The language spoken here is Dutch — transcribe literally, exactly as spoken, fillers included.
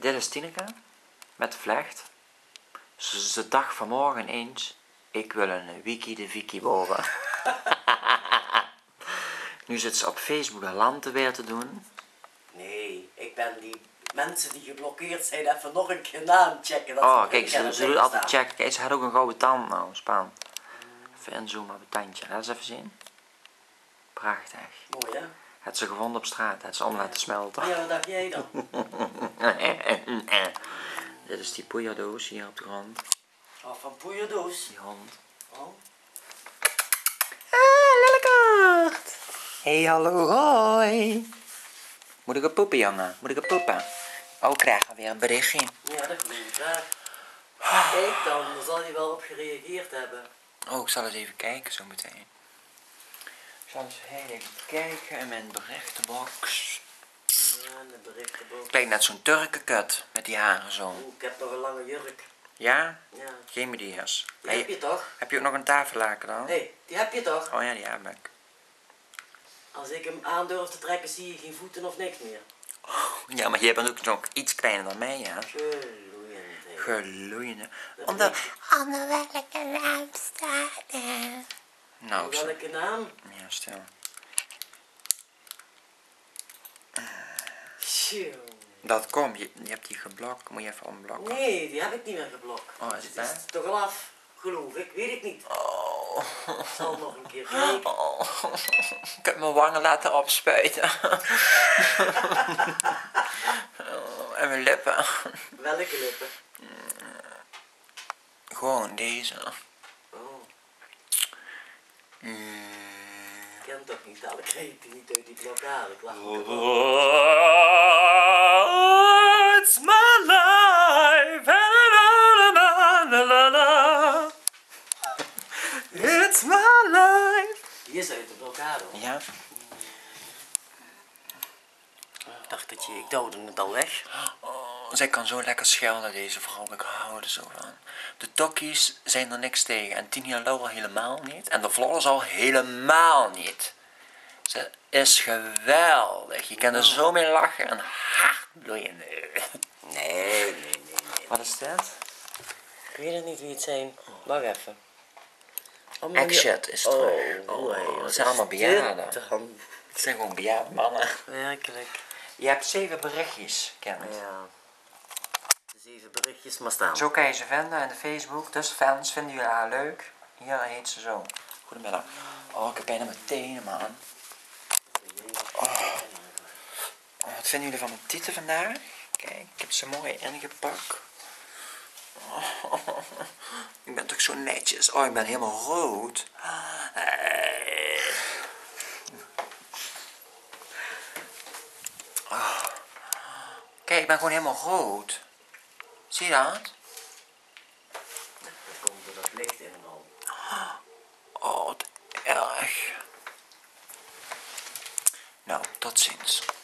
Dit is Tineke met de vlecht. Ze, ze dacht vanmorgen eens, ik wil een wiki de wiki worden. Nu zit ze op Facebook een land weer te doen. Nee, ik ben die mensen die geblokkeerd zijn even nog een keer na aan checken. Dat Oh, kijk, ze, ze doet altijd checken. Kijk, ze had ook een gouden tand nou, spannend. Even inzoomen op het tandje. Laat eens even zien. Prachtig. Mooi, hè? Had ze gevonden op straat, had ze om laten smelten. Ja, wat dacht jij dan? Dit is die poeierdoos hier op de grond. Oh, van poeierdoos. Die hond. Oh. Ah, lillekort. Hey, hallo, hoi. Moet ik een poepen, jongen? Moet ik een poepen? Oh, ik krijg alweer een berichtje. Ja, dat geloof ik graag. Kijk dan, dan zal hij wel op gereageerd hebben. Oh, ik zal eens even kijken zo meteen. Ik zal eens heel even kijken in mijn berichtenbox. Ja, in de berichtenbox. Kijk, net zo'n Turkenkut met die haren zo. Oeh, ik heb nog een lange jurk. Ja? Ja. Geef me die eens. Die Hey, heb je toch? heb je ook nog een tafellaken dan? Hé, hey, die heb je toch? Oh ja, die heb ik. Als ik hem aan durf te trekken, zie je geen voeten of niks meer. Ja, maar jij bent ook nog iets kleiner dan mij, ja. Gloeiend, hè. Gloeiende. Dat Onder, weet onder welke naam staat er? Nou, ik zal- Welke naam? ja, stil. Tjoe. Dat komt, je, je hebt die geblokt, moet je even ontblokken. Nee, die heb ik niet meer geblokt. Oh, is het Het waar? is toch al af, geloof ik. Weet ik niet. Oh. Ik zal nog een keer kijken. Oh. Ik heb mijn wangen laten opspuiten. Oh, en mijn lippen. Welke lippen? Gewoon deze. Oh, Mm. ik ken toch niet. Dadelijk kreeg ik die niet uit die blokkade. Ik lag op de Oh, it's my life. It's my life. Die is uit de blokkade. Hoor. Ja. Ik dacht dat je, ik duwde het al weg. Oh, zij kan zo lekker schelden, deze vrouw. Ik hou er zo van. De tokkies zijn er niks tegen. En Tini en Laura helemaal niet. En de Floris al helemaal niet. Ze is geweldig. Je kan er zo mee lachen en hard bloeien. Nee, nee, nee, nee. Wat is dit? Ik weet het niet wie het zijn. Wacht even. Oh, maar Action die- is terug. Oh, Oh, hey, het wat zijn is allemaal dit bejaarden. dan? Het zijn gewoon bejaarde mannen. Werkelijk. Je hebt zeven berichtjes, Kenneth. Ja. Dus even berichtjes maar staan. Zo kan je ze vinden in de Facebook. Dus fans, vinden jullie haar leuk? Hier heet ze zo. Goedemiddag. Oh, ik heb bijna mijn tenen, man. Oh. Oh, wat vinden jullie van mijn tieten vandaag? Kijk, ik heb ze mooi ingepakt. Oh, ik ben toch zo netjes. Oh, ik ben helemaal rood. Eh. Oh. Kijk, ik ben gewoon helemaal rood. Zie je dat? Dat komt door dat licht in en al. Oh, wat erg. Nou, tot ziens.